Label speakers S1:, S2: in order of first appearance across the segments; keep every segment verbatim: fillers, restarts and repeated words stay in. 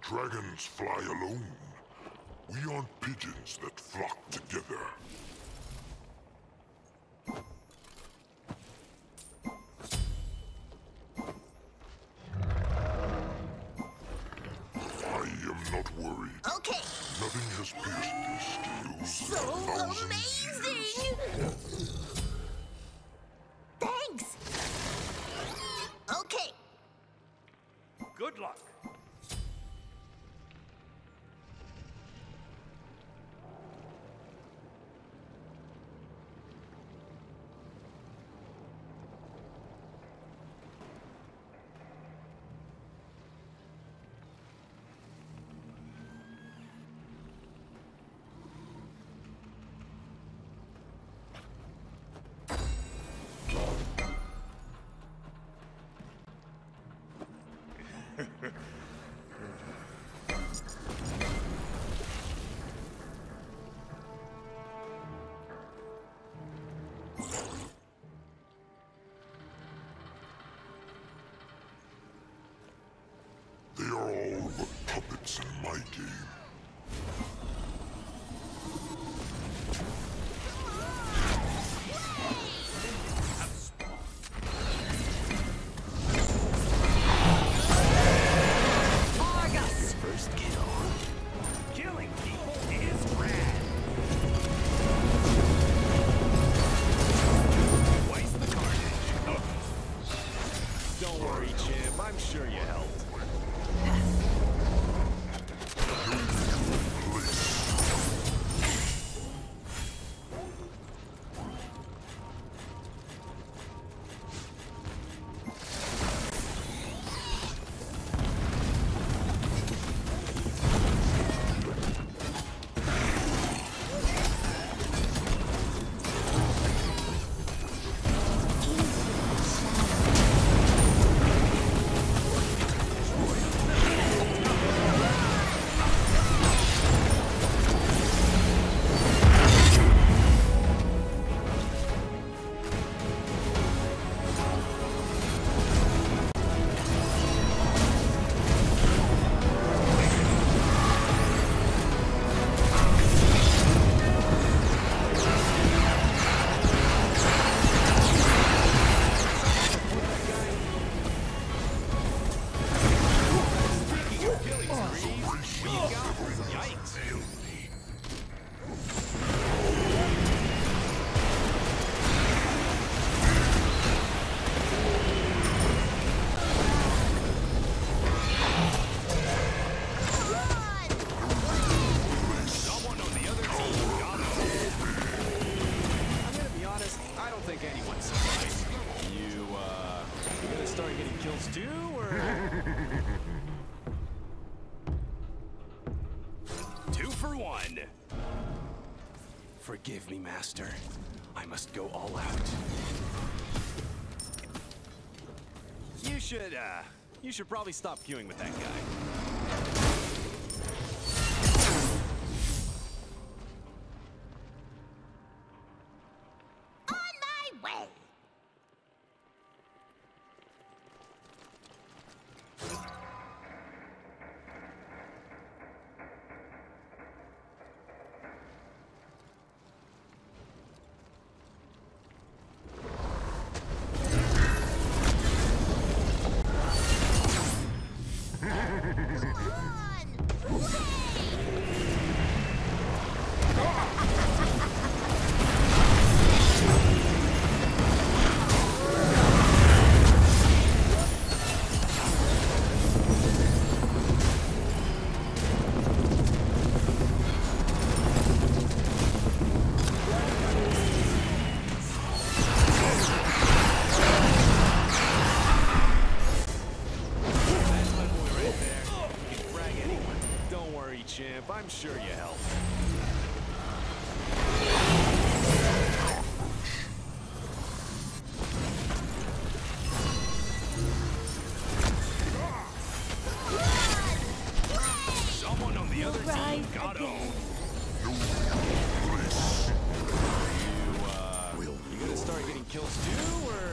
S1: Dragons fly alone. We aren't pigeons that flock together. I am not worried.
S2: Okay.
S1: Nothing has pierced these scales.
S2: So
S1: in a thousand
S2: amazing!
S1: years.
S2: Thanks. Okay.
S3: Good luck.
S1: They are all but puppets in my game.
S3: First kill. Killing people is rad. Twice the carnage. Oh.
S4: Don't worry, champ. I'm sure you helped. Forgive me, Master. I must go all out. You should, uh, you should probably stop queuing with that guy. I'm sure you helped. Someone on the other team got owned. You, uh, you gonna start getting kills too, or?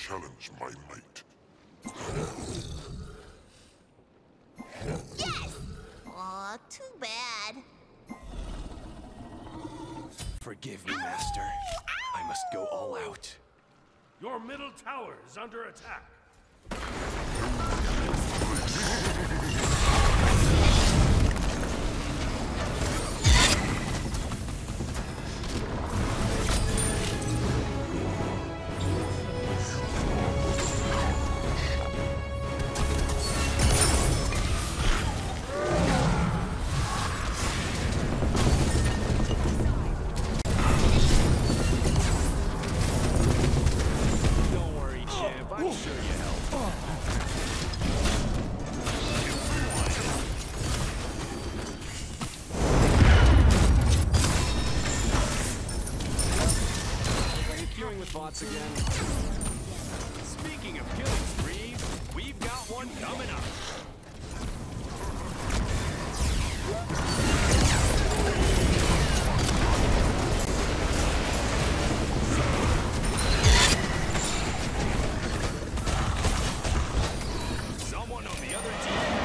S1: challenge my might.
S2: Yes! Aw, too bad.
S4: Forgive me, Master. I must go all out.
S3: Your middle tower is under attack.
S4: Bots again. Speaking of killing sprees, we've got one coming up. Someone on the other team.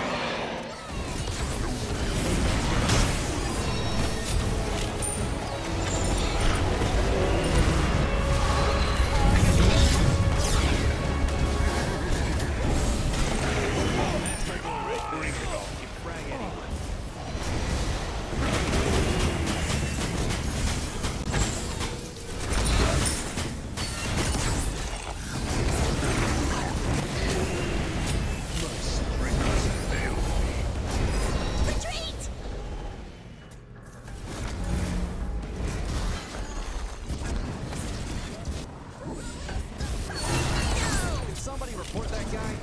S4: Report that guy.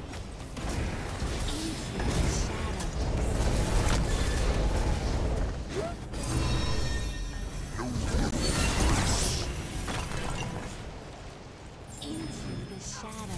S2: Into the shadows.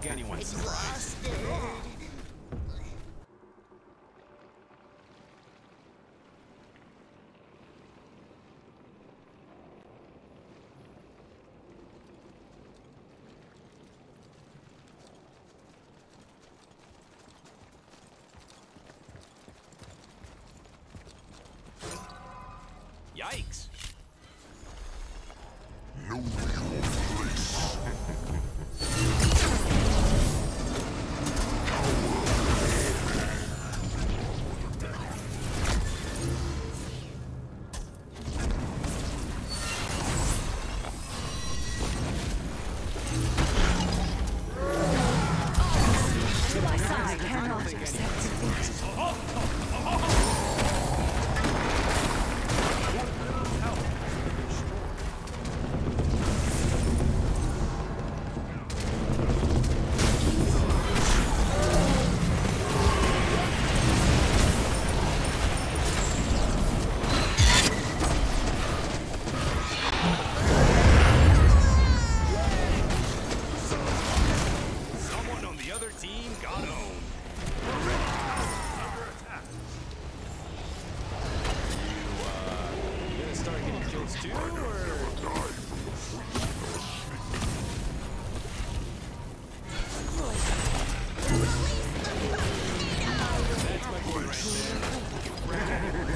S4: like anyone's surprised.
S2: Exhausted.
S4: Yikes!
S1: Know your place.
S5: To my side, cannot accept defeat.
S4: Someone on the other team got owned. You, uh, you gonna start getting kills too, or? That's my boy right there.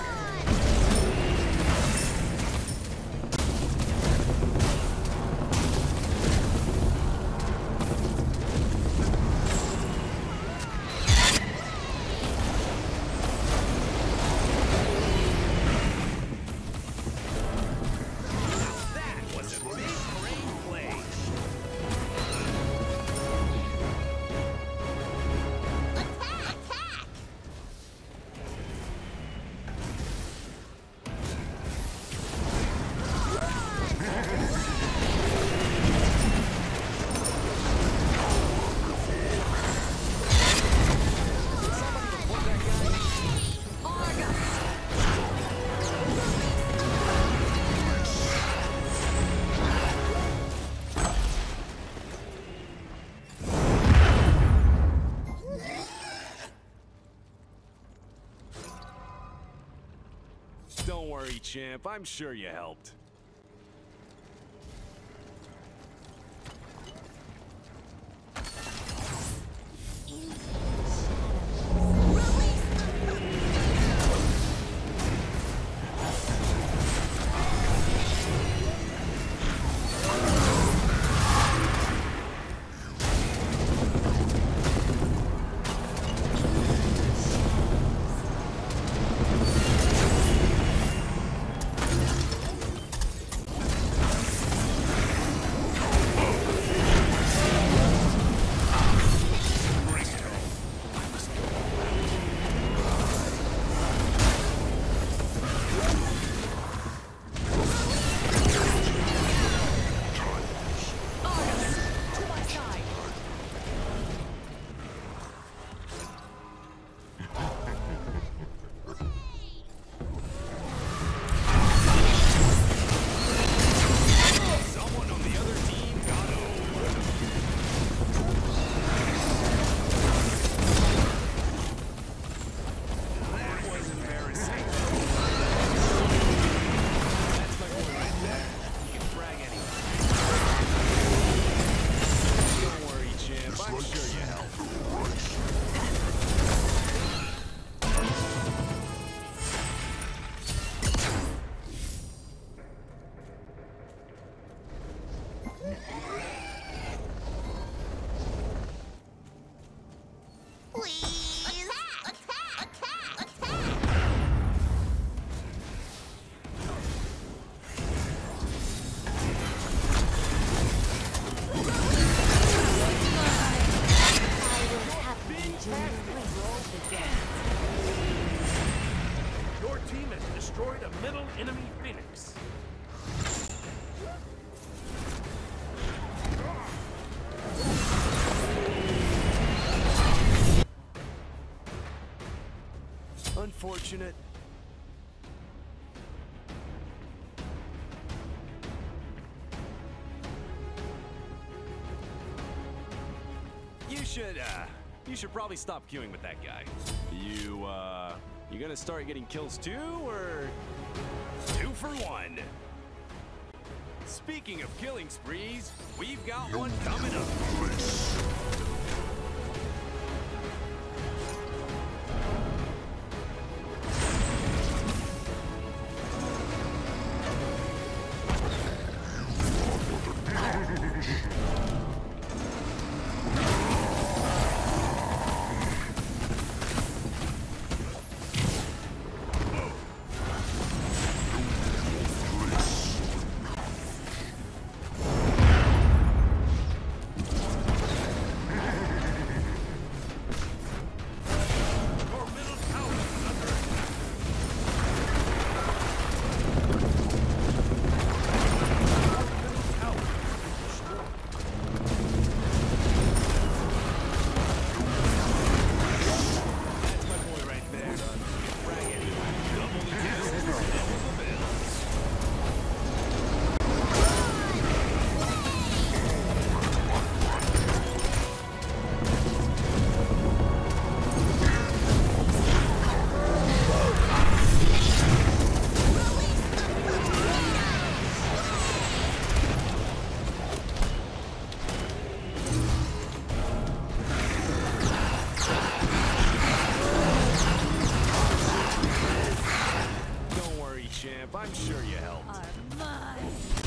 S4: That was a big brain play.
S2: Attack! Attack!
S4: Don't worry, champ. I'm sure you helped. Someone on the other team got owned. That was embarrassing. That's my boy right there. You can brag anyway. Don't worry, champ. I'm sure you helped.
S2: Please! Attack! Attack! Attack! Attack! I will happily join the
S3: Your team has destroyed a middle enemy Phoenix.
S4: Unfortunate. You should, uh, you should probably stop queuing with that guy. You, uh, you gonna start getting kills too, or two for one? Speaking of killing sprees, we've got one coming up. I'm sure you helped.
S2: Are mine.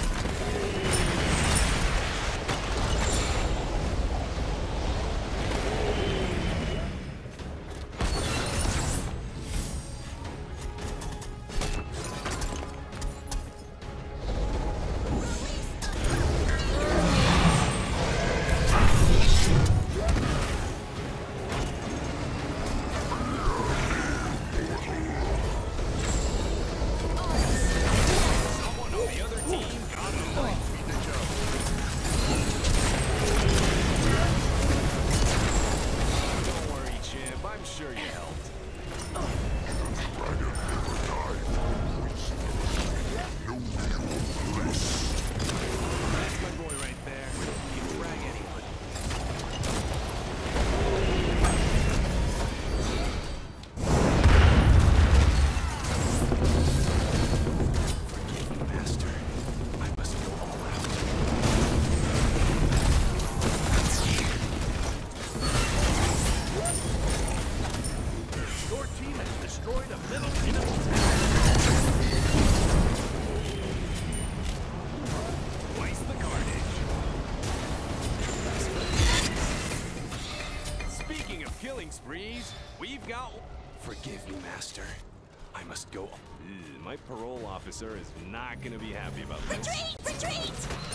S4: Sprees, we've got... Forgive me, Master. I must go... Ugh, my parole officer is not gonna be happy about this.
S2: Retreat! Retreat!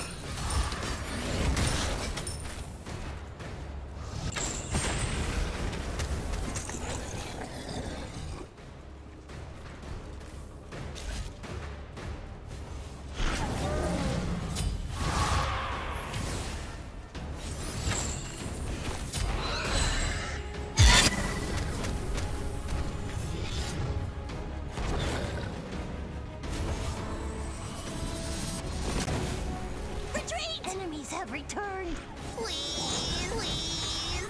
S2: Have returned. Please, please.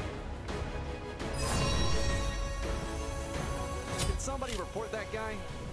S4: Did somebody report that guy?